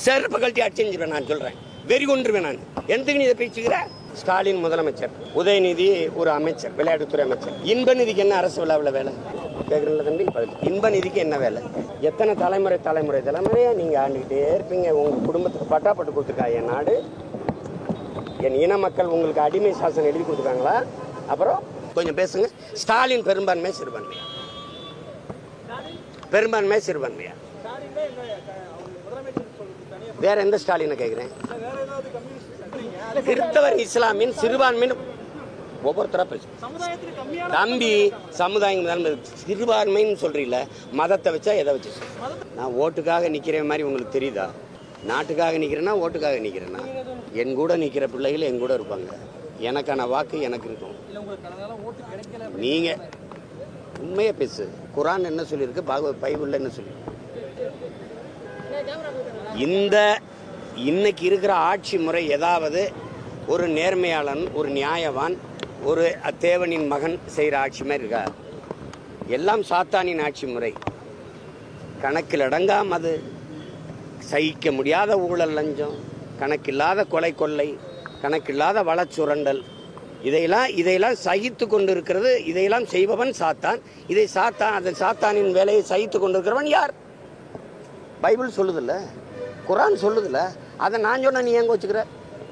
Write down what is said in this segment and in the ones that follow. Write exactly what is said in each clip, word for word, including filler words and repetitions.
செருப்பு கழட்டி அடிச்சிருவேன் நான் சொல்றேன், வெறி கொண்டுருவேன் நான். எதுக்கு நீ இதை பேச்சுக்கிற? ஸ்டாலின் முதலமைச்சர், உதயநிதி ஒரு அமைச்சர், விளையாட்டுத்துறை அமைச்சர். இன்ப நிதிக்கு என்ன அரசு விழாவில் வேலை கேட்குறீங்களா தம்பி? இன்ப நிதிக்கு என்ன வேலை? எத்தனை தலைமுறை தலைமுறை தலைமுறையா நீங்க ஆண்டுகிட்டே இருப்பீங்க. உங்க குடும்பத்துக்கு பட்டாப்பட்டு கொடுத்துருக்கா என் நாடு? என் இன மக்கள் உங்களுக்கு அடிமை சாசனம் எழுதி கொடுத்துருக்காங்களா? அப்புறம் கொஞ்சம் பேசுங்க. ஸ்டாலின் பெரும்பான்மை சிறுபான்மையா? பெரும்பான்மை சிறுபான்மையா? வேற எந்த ஸ்டாலினை கேட்கிறேன்? கிறிஸ்தவர் இஸ்லாமின் சிறுபான்மைன்னு ஒவ்வொருத்தரா பேசு தம்பி. சமுதாயம் சிறுபான்மைன்னு சொல்றீல, மதத்தை வச்சா எதை வச்சு? நான் ஓட்டுக்காக நிக்கிற மாதிரி உங்களுக்கு தெரியுதா? நாட்டுக்காக நிக்கிறேன்னா ஓட்டுக்காக நிக்கிறேன்னா? என் கூட நிக்கிற பிள்ளைகள் என் கூட இருப்பாங்க. எனக்கான வாக்கு எனக்கு இருக்கும். நீங்க உண்மையா பேசு. குரான் என்ன சொல்லியிருக்கு, பைபிள்ல என்ன சொல்லி? இந்த இன்னைக்கு இருக்கிற ஆட்சி முறை ஏதாவது ஒரு நேர்மையாளன், ஒரு நியாயவான், ஒரு தேவனின் மகன் செய்கிற ஆட்சி மாதிரி இருக்கா? எல்லாம் சாத்தானின் ஆட்சி முறை. கணக்கில் அடங்காம அது சகிக்க முடியாத ஊழல், லஞ்சம், கணக்கில்லாத கொலை கொள்ளை, கணக்கில்லாத வளச்சுரண்டல், இதையெல்லாம் இதையெல்லாம் சகித்து கொண்டிருக்கிறது. இதையெல்லாம் செய்பவன் சாத்தான். இதை சாத்தான், அந்த சாத்தானின் வேலையை சகித்து கொண்டிருக்கிறவன் யார்? பைபிள் சொல்லுதில்ல, குரான் சொல்லுதில்ல. அதை நான் சொன்ன நீ எங்க வச்சுக்கிற?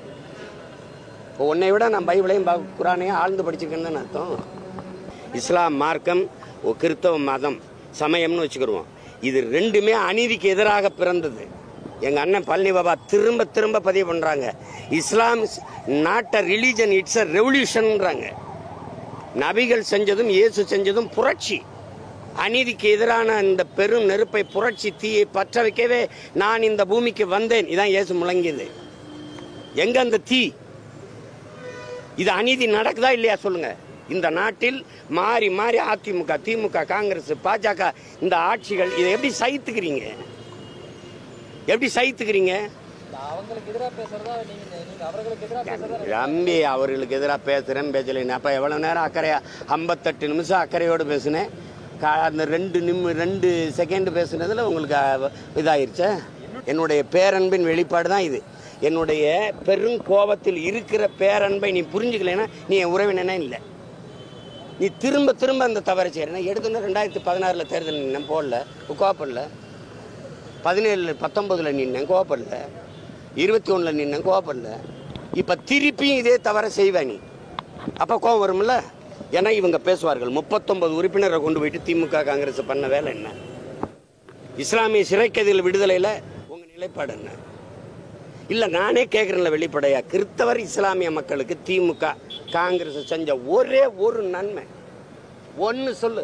உன்னை விட நான் பைபிளையும் குரானையும் ஆழ்ந்து படிச்சுக்கன்னு அர்த்தம். இஸ்லாம் மார்க்கம், கிறிஸ்தவ மதம், சமயம்னு வச்சுக்கிடுவோம். இது ரெண்டுமே அநீதிக்கு எதிராக பிறந்தது. எங்க அண்ணன் பழனி பாபா திரும்ப திரும்ப பதிவு பண்றாங்க, Islam not a religion, it's a ரெவல்யூஷன்ன்றாங்க. நபிகள் செஞ்சதும் இயேசு செஞ்சதும் புரட்சி. அநீதிக்கு எதிரான இந்த பெரும் நெருப்பை, புரட்சி தீயை பற்ற வைக்கவே நான் இந்த பூமிக்கு வந்தேன். இதான் இயேசு முழங்கியது. எங்க அந்த தீ? இது அநீதி நடக்குதா இல்லையா சொல்லுங்க? இந்த நாட்டில் மாறி மாறி அதிமுக, திமுக, காங்கிரஸ், பாஜக இந்த ஆட்சிகள், இதை எப்படி சகித்துக்கிறீங்க? எப்படி சகித்துக்கிறீங்க? ரம்பி அவர்களுக்கு எதிராக பேசுறேன் பேசல. அப்ப எவ்வளவு நேரம் அக்கறையா? ஐம்பத்தெட்டு நிமிஷம் அக்கறையோடு பேசுனேன். அந்த ரெண்டு நிமி ரெண்டு செகண்ட் பேசுனதுல உங்களுக்கு இதாயிருச்சா? என்னுடைய பேரன்பின் வெளிப்பாடு தான் இது. என்னுடைய பெருங்கோபத்தில் இருக்கிற பேரன்பை நீ புரிஞ்சுக்கலைன்னா நீ என் உறவினனே இல்லை. நீ திரும்ப திரும்ப அந்த தவறை செய்யறேன். எடுத்துன்னு ரெண்டாயிரத்தி பதினாறுல தேர்தல் நின்னேன், போடல, கோவப்படல. பதினேழு பத்தொன்பதுல நின்னேன், கோவப்படல. இருபத்தி ஒண்ணுல நின்னேன், கோவப்படல. இப்ப திருப்பியும் இதே தவறை செய்வ நீ, அப்ப கோவம் வரும்ல? ஏன்னா இவங்க பேசுவார்கள், முப்பத்தொன்பது உறுப்பினரை கொண்டு போயிட்டு திமுக காங்கிரஸ் பண்ண வேலை என்ன? இஸ்லாமிய சிறைக்கதில் விடுதலையில உங்க நிலைப்பாடு என்ன? இல்ல நானே கேட்கிறேன்ல வெளிப்படையா, கிறிஸ்தவர் இஸ்லாமிய மக்களுக்கு திமுக காங்கிரஸ் செஞ்ச ஒரே ஒரு நன்மை ஒன்னு சொல்லு.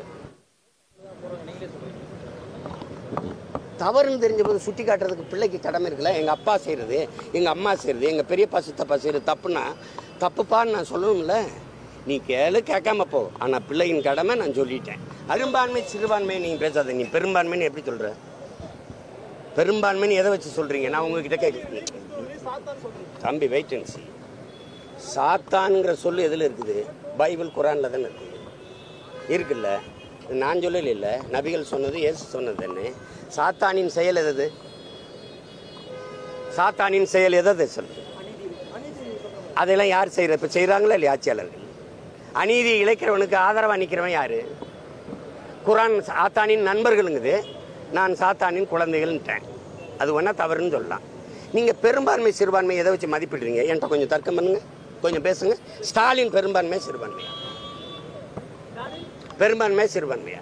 தவறுன்னு தெரிஞ்ச போது சுட்டி காட்டுறதுக்கு பிள்ளைக்கு கடமை இருக்குல்ல. எங்க அப்பா செய்யறது, எங்க அம்மா செய்யறது, எங்க பெரியப்பா சித்தப்பா செய்யறது தப்புன்னா தப்புப்பான்னு நான் சொல்லணும்ல. நீ கேளு, கேட்காம போ. ஆனா பிள்ளையின் கடமை நான் சொல்லிட்டேன். அரும்பான்மை சிறுபான்மை நீங்க பேசாத. நீ பெரும்பான்மைன்னு எப்படி சொல்ற? பெரும்பான்மைன்னு எதை வச்சு சொல்றீங்க? நான் உங்ககிட்ட கேட்க தம்பி, வெயிட் அண்ட் சீ. சாத்தான்ங்கிற சொல்லு எதுல இருக்குது? பைபிள் குரான்ல தானே இருக்குது. இருக்குல்ல, நான் சொல்லல. இல்ல நபிகள் சொன்னது, இயேசு சொன்னது தானே. சாத்தானின் செயல் எது? சாத்தானின் செயல் எதை சொல்லு? அதெல்லாம் யார் செய்யற? இப்ப செய்யறாங்களா இல்லையா ஆட்சியாளர்கள்? அநீதி இழைக்கிறவனுக்கு ஆதரவா நிக்கிறவன் யாரு? குரான் சாத்தானின் நண்பர்களுங்குது, நான் சாத்தானின் குழந்தைகள்ன்ட்டேன். அது ஒன்னா தவறுன்னு சொல்லலாம். நீங்க பெரும்பான்மை சிறுபான்மை எதை வச்சு மதிப்பிடுறீங்க? என்கிட்ட கொஞ்சம் தர்க்கம் பண்ணுங்க, கொஞ்சம் பேசுங்க. ஸ்டாலின் பெரும்பான்மை சிறுபான்மையா? பெரும்பான்மை சிறுபான்மையா?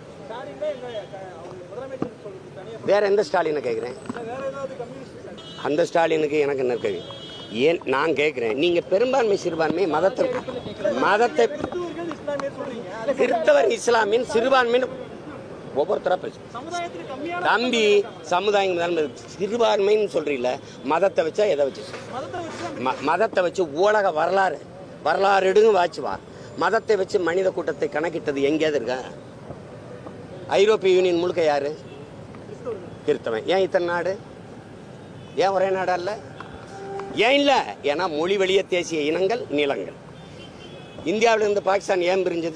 வேற எந்த ஸ்டாலினை கேட்கிறேன்? அந்த ஸ்டாலினுக்கு எனக்கு என்ன கேள்வி? ஏன் நான் கேட்கிறேன், நீங்க பெரும்பான்மை சிறுபான்மை மதத்தை மதத்தை கிறிஸ்தவர் இஸ்லாமின் சிறுபான்மைன்னு ஒவ்வொருத்தரா பேசு தம்பி. சமுதாயம் சிறுபான்மைன்னு சொல்றீல, மதத்தை வச்சா எதை வச்சு? மதத்தை வச்சு உலக வரலாறு வரலாறு எடுங்க வாச்சுவா. மதத்தை வச்சு மனித கூட்டத்தை கணக்கிட்டது எங்கேயாவது இருக்கா? ஐரோப்பிய யூனியன் முழுக்க யாரு? கிறிஸ்தவன். ஏன் இத்தனை நாடு? ஏன் ஒரே நாடா இல்ல? ஏன் இல்ல? ஏன்னா மொழி வழிய தேசிய இனங்கள், நிலங்கள். இந்தியாவில இருந்து பாகிஸ்தான் ஏன் பிரிஞ்சது?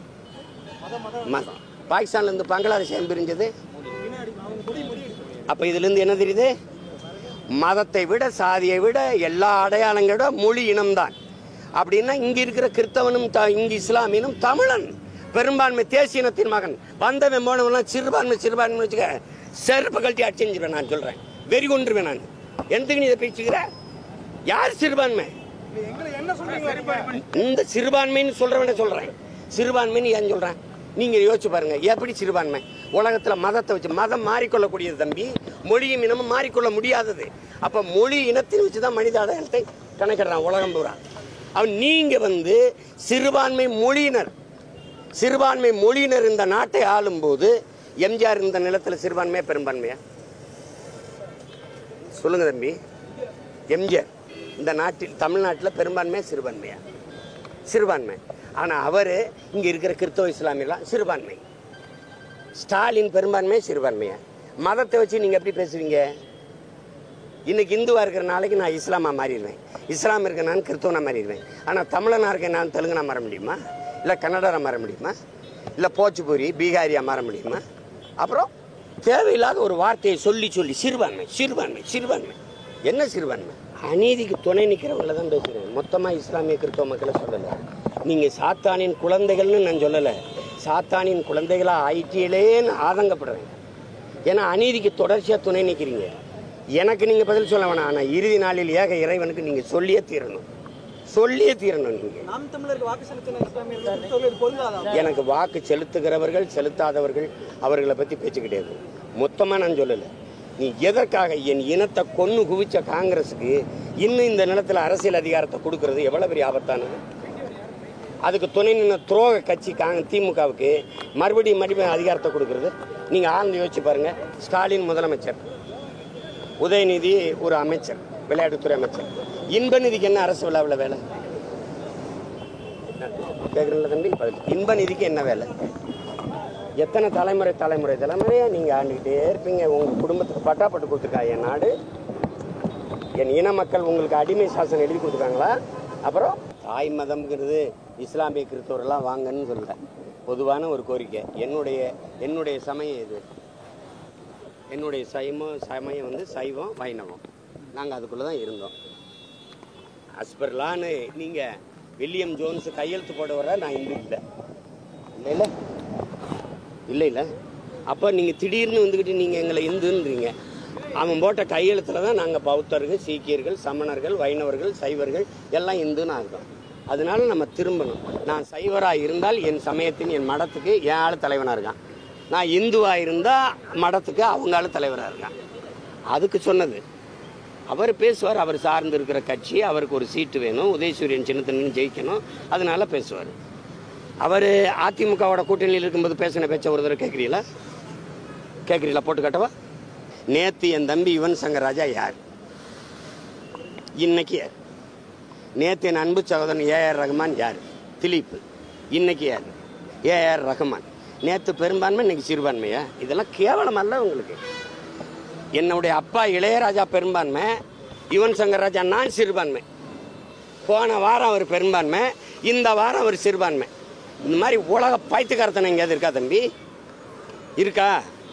பாகிஸ்தான்ல இருந்து பங்களாதேஷ் ஏன் பிரிஞ்சது? அப்ப இதுல இருந்து என்ன தெரியுது? மதத்தை விட சாதியை விட எல்லா அடையாளங்களோட மொழி இனம்தான். அப்படின்னா இங்க இருக்கிற கிறிஸ்தவனும் இங்க இஸ்லாமியனும் தமிழன், பெரும்பான்மை தேசிய இனத்தின் மகன். வந்தவன் போனவெல்லாம் சிறுபான்மை சிறுபான்மை வச்சுக்க செருப்பு கழட்டி அடிச்சுருவேன். நான் சொல்றேன், வெறி கொண்டுருவேன் நான். எந்தக்கு நீ இதை பேச்சுக்கிற? யார் சிறுபான்மை? இந்த சிறுபான்மைன்னு சொல்றவன சொல்றேன். சிறுபான்மைன்னு ஏன் சொல்றேன்? நீங்க யோசிச்சு பாருங்க, எப்படி சிறுபான்மை? உலகத்துல மதத்தை வச்சு மதம் மாறிக்கொள்ளக்கூடியது தம்பி, மொழியும் இனமும் மாறிக்கொள்ள முடியாதது. அப்ப மொழி இனத்தின் வச்சுதான் மனித அடையாளத்தை கணக்கிடுறான் உலகம் பூரா. அவன் நீங்க வந்து சிறுபான்மை மொழியினர், சிறுபான்மை மொழியினர் இந்த நாட்டை ஆளும் போது எம்ஜிஆர் இந்த நிலத்துல சிறுபான்மையா பெரும்பான்மையா சொல்லுங்க தம்பி? எம்ஜிஆர் இந்த நாட்டில் தமிழ்நாட்டில் பெரும்பான்மையா சிறுபான்மையா? சிறுபான்மை. ஆனா அவரு இங்க இருக்கிற கிறிஸ்தவ இஸ்லாமியெல்லாம் சிறுபான்மை. ஸ்டாலின் பெரும்பான்மையா சிறுபான்மையா? மதத்தை வச்சு நீங்க எப்படி பேசுவீங்க? இன்னைக்கு இந்துவா இருக்கிற நாளைக்கு நான் இஸ்லாமா மாறிடுவேன், இஸ்லாம் இருக்க நான் கிறிஸ்தவனா மாறிடுவேன். ஆனா தமிழனா இருக்க நான் தெலுங்குனா மாற முடியுமா? இல்ல கன்னடரா மாற முடியுமா? இல்ல போச்சுபூரி பீகாரியா மாற முடியுமா? அப்புறம் தேவையில்லாத ஒரு வார்த்தையை சொல்லி சொல்லி சிறுபான்மை சிறுபான்மை சிறுபான்மை. என்ன சிறுபான்மை? அநீதிக்கு துணை நிற்கிறவங்கள தான் பேசுகிறேன். மொத்தமாக இஸ்லாமிய கிறிஸ்தவ மக்களை சொல்லலை. நீங்கள் சாத்தானின் குழந்தைகள்னு நான் சொல்லலை, சாத்தானின் குழந்தைகளாக ஆயிட்டியிலேன்னு ஆதங்கப்படுறேன். ஏன்னா அநீதிக்கு தொடர்ச்சியாக துணை நிற்கிறீங்க. எனக்கு நீங்கள் பதில் சொல்ல வேணாம், ஆனால் இறுதி நாளில் ஏக இறைவனுக்கு நீங்கள் சொல்லியே தீரணும், சொல்லியே தீரணும். நீங்கள் எனக்கு வாக்கு செலுத்துகிறவர்கள் செலுத்தாதவர்கள் அவர்களை பற்றி பேச்சு கிடையாது. மொத்தமாக நான் சொல்லலை. நீ எதற்காக என் இனத்தை கொன்னு குவிச்ச காங்கிரஸுக்கு இன்னும் இந்த நிலத்தில் அரசியல் அதிகாரத்தை கொடுக்கறது எவ்வளவு பெரிய ஆபத்தானது? அதுக்கு துணை நின்ன துரோக கட்சி திமுகவுக்கு மறுபடியும் மறுபடியும் அதிகாரத்தை கொடுக்கறது நீங்க ஆழ்ந்து யோசிச்சு பாருங்க. ஸ்டாலின் முதலமைச்சர், உதயநிதி ஒரு அமைச்சர், விளையாட்டுத்துறை அமைச்சர். இன்ப நிதிக்கு என்ன அரசு விழாவில் வேலை கேட்குறீங்களா தம்பி? இன்ப நிதிக்கு என்ன வேலை? எத்தனை தலைமுறை தலைமுறை தலைமுறையாக நீங்கள் ஆண்டுக்கிட்டே இருப்பீங்க. உங்கள் குடும்பத்துக்கு பட்டாப்பட்டு கொடுத்துருக்கா என் நாடு? என் இன மக்கள் உங்களுக்கு அடிமை சாசனம் எழுதி கொடுத்துருக்காங்களா? அப்புறம் தாய் மதம்ங்கிறது இஸ்லாமிய கிறிஸ்தவரெல்லாம் வாங்கன்னு சொல்ல பொதுவான ஒரு கோரிக்கை. என்னுடைய என்னுடைய சமயம் இது, என்னுடைய சைவம் சமயம் வந்து சைவம் வைணவம். நாங்கள் அதுக்குள்ளே தான் இருந்தோம். அஸ்பர்லான்னு நீங்கள் வில்லியம் ஜோன்ஸ் கையெழுத்து போட வர நான் இந்து இல்லை இல்லை இல்லை இல்லை இல்லை அப்போ நீங்கள் திடீர்னு வந்துக்கிட்டு நீங்கள் எங்களை இந்துன்றீங்க. அவன் போட்ட கையெழுத்தில் தான் நாங்கள் பௌத்தர்கள், சீக்கியர்கள், சமணர்கள், வைணவர்கள், சைவர்கள் எல்லாம் இந்துன்னு ஆகும். அதனால நம்ம திரும்பணும். நான் சைவராக இருந்தால் என் சமயத்தின் என் மடத்துக்கு என் ஆள் தலைவனாக இருக்கான். நான் இந்துவாக இருந்தால் மடத்துக்கு அவங்க ஆள் தலைவராக இருக்கான். அதுக்கு சொன்னது அவர் பேசுவார். அவர் சார்ந்து இருக்கிற கட்சி, அவருக்கு ஒரு சீட்டு வேணும், உதயசூரியன் சின்னத்தின்னு ஜெயிக்கணும், அதனால பேசுவார். அவர் அதிமுகவோட கூட்டணியில் இருக்கும்போது பேசின பேச்ச ஒரு தடவை கேட்குறீங்களா? கேட்குறீங்களா? போட்டு காட்டவா? நேற்று என் தம்பி யுவன் சங்கர் ராஜா யார்? இன்னைக்கு யார்? நேற்று என் அன்பு சகோதரன் ஏ ஆர் ரஹ்மான் யார்? திலீப். இன்னைக்கு யார்? A R Rahman. நேற்று பெரும்பான்மை, இன்னைக்கு சிறுபான்மையா? இதெல்லாம் கேவலம் அல்ல உங்களுக்கு? என்னுடைய அப்பா இளையராஜா பெரும்பான்மை, யுவன் சங்கர் ராஜா நான் சிறுபான்மை. போன வாரம் அவர் பெரும்பான்மை, இந்த வாரம் அவர் சிறுபான்மை. இந்த மாதிரி உலக பைத்துக்காரத்தனை எங்கேயாவது இருக்கா தம்பி? இருக்கா?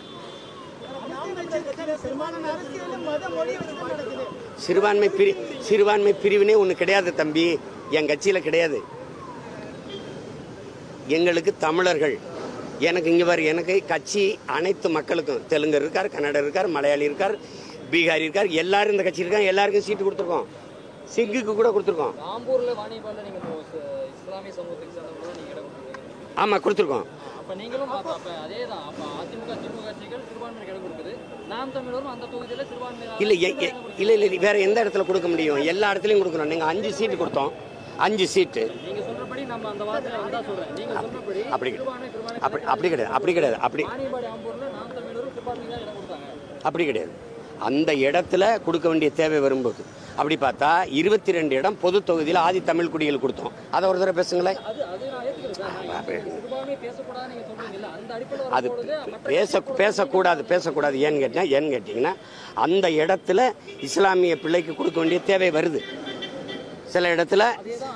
சிறுபான்மை பிரி சிறுபான்மை பிரிவினே ஒன்று கிடையாது தம்பி, என் கட்சியில் கிடையாது. எங்களுக்கு தமிழர்கள், எனக்கு இங்கே வர எனக்கு கட்சி அனைத்து மக்களுக்கும், தெலுங்கர் இருக்கார், கன்னடர் இருக்கார், மலையாளி இருக்கார், பீகாரி இருக்கார், எல்லாரும் இந்த கட்சி இருக்காங்க. எல்லாருக்கும் சீட்டு கொடுத்துருக்கோம். சிங்குக்கு கூட கொடுத்துருக்கோம். ஆமாம் கொடுத்துருக்கோம். இல்லை இல்லை இல்லை வேற எந்த இடத்துல கொடுக்க முடியும்? எல்லா இடத்துலையும் கொடுக்குறோம். நீங்கள் அஞ்சு சீட்டு கொடுத்தோம், அஞ்சு சீட்டு. அப்படி அப்படி அப்படி கிடையாது, அப்படி கிடையாது, அப்படி அப்படி கிடையாது. அந்த இடத்துல கொடுக்க வேண்டிய தேவை வரும்போது அப்படி பார்த்தா இருபத்தி ரெண்டு இடம் பொது தொகுதியில் ஆதி தமிழ் குடிகள் கொடுத்தோம். அதை ஒரு தடவை பேசுங்களேன். அது பேச பேசக்கூடாது பேசக்கூடாது ஏன்னு கேட்டீங்கன்னா ஏன்னு கேட்டிங்கன்னா அந்த இடத்துல இஸ்லாமிய பிள்ளைக்கு கொடுக்க வேண்டிய தேவை வருது. சில இடத்துல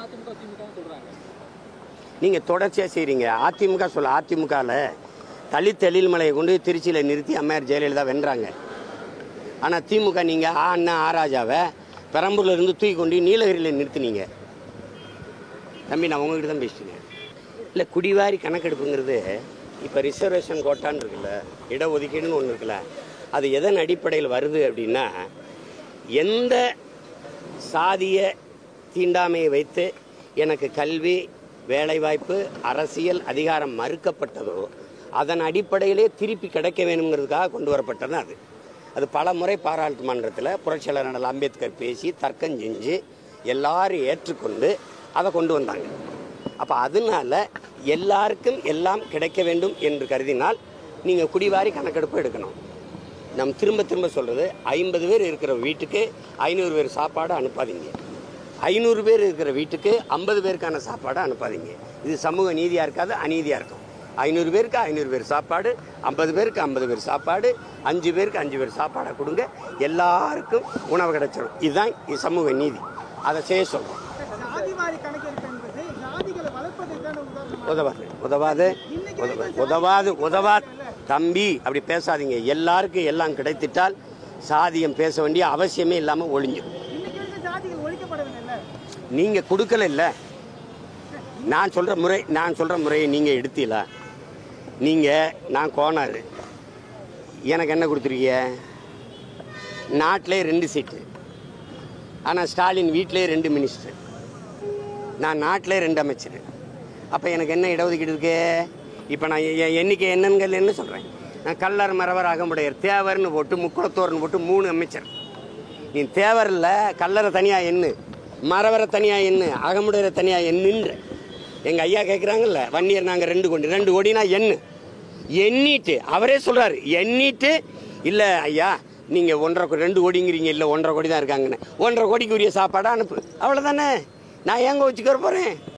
நீங்கள் தொடர்ச்சியாக செய்கிறீங்க. அதிமுக சொல்ல அதிமுகவில் தலித் எழில்மலையை கொண்டு திருச்சியில் நிறுத்தி அம்மையார் ஜெயலலிதா வென்றாங்க. ஆனால் திமுக நீங்கள் ஆ அண்ணா ஆராஜாவை பெரம்பூரில் இருந்து தூக்கி கொண்டு நீலகிரியில் நிறுத்தினீங்க. தம்பி நான் உங்ககிட்ட தான் பேசிட்டேன். இல்லை குடிவாரி கணக்கெடுப்புங்கிறது இப்போ ரிசர்வேஷன் கோட்டான்னு இருக்குல்ல, இடஒதுக்கீடுன்னு ஒன்று இருக்குல்ல, அது எதன் அடிப்படையில் வருது அப்படின்னா, எந்த சாதிய தீண்டாமையை வைத்து எனக்கு கல்வி வேலைவாய்ப்பு அரசியல் அதிகாரம் மறுக்கப்பட்டதோ அதன் அடிப்படையிலே திருப்பி கிடைக்க வேணுங்கிறதுக்காக கொண்டு வரப்பட்டது அது. அது பல முறை பாராளுமன்றத்தில் புரட்சியாளர் அண்ணல் அம்பேத்கர் பேசி தர்க்கம் செஞ்சு எல்லாரும் ஏற்றுக்கொண்டு அதை கொண்டு வந்தாங்க. அப்போ அதனால எல்லாருக்கும் எல்லாம் கிடைக்க வேண்டும் என்று கருதினால் நீங்கள் குடிவாரி கணக்கெடுப்பு எடுக்கணும். நம்ம திரும்ப திரும்ப சொல்கிறது, ஐம்பது பேர் இருக்கிற வீட்டுக்கு ஐநூறு பேர் சாப்பாடு அனுப்பாதீங்க, ஐநூறு பேர் இருக்கிற வீட்டுக்கு ஐம்பது பேருக்கான சாப்பாடு அனுப்பாதீங்க. இது சமூக நீதியாக இருக்காது, அநீதியாக இருக்கும். ஐநூறு பேருக்கு ஐநூறு பேர் சாப்பாடு, ஐம்பது பேருக்கு ஐம்பது பேர் சாப்பாடு, அஞ்சு பேருக்கு அஞ்சு பேர் சாப்பாடை கொடுங்க, எல்லாருக்கும் உணவு கிடைச்சிடும். இதுதான் இது சமூக நீதி. அதை செய்ய சொல்கிறோம். உதவாது உதவாது உதவாது உதவாது தம்பி, அப்படி பேசாதீங்க. எல்லாருக்கும் எல்லாம் கிடைத்திட்டால் சாதியம் பேச வேண்டிய அவசியமே இல்லாமல் ஒழிஞ்சிடும். நீங்க கொடுக்கல இல்ல, நான் சொல்ற முறை நான் சொல்ற முறையை நீங்க எடுத்தீங்களா? நீங்க நான் கோனாரு, எனக்கு என்ன கொடுத்துருக்கீங்க? நாட்டிலே ரெண்டு சீட்டு, ஆனால் ஸ்டாலின் வீட்டிலே ரெண்டு மினிஸ்டர், நான் நாட்டிலே ரெண்டு அமைச்சர். அப்போ எனக்கு என்ன இடஒதுக்கீடு இருக்கு? இப்போ நான் எண்ணிக்கை என்னன்னு என்ன சொல்கிறேன்? நான் கல்லர் மரவர் அகமுடையர் தேவர்னு போட்டு முக்குளத்தோர்னு போட்டு மூணு அமைச்சர். நீ தேவர் இல்லை, கல்லரை தனியாக எண்ணு, மரவரை தனியாக எண்ணு, அகமுடையரை தனியாக எண்ணுன்ற எங்கள் ஐயா கேட்குறாங்கல்ல, வன்னியர் நாங்கள் ரெண்டு கோடி ரெண்டு கோடினா எண்ணு. எண்ணிட்டு அவரே சொல்கிறாரு, எண்ணிட்டு இல்லை ஐயா நீங்கள் ஒன்றரை ரெண்டு கோடிங்கிறீங்க, இல்லை ஒன்றரை கோடி தான் இருக்காங்கன்னு, ஒன்றரை கோடிக்கு உரிய சாப்பாடாக அனுப்பு, அவ்வளோதானே. நான் ஏங்க வச்சுக்கிற போகிறேன்?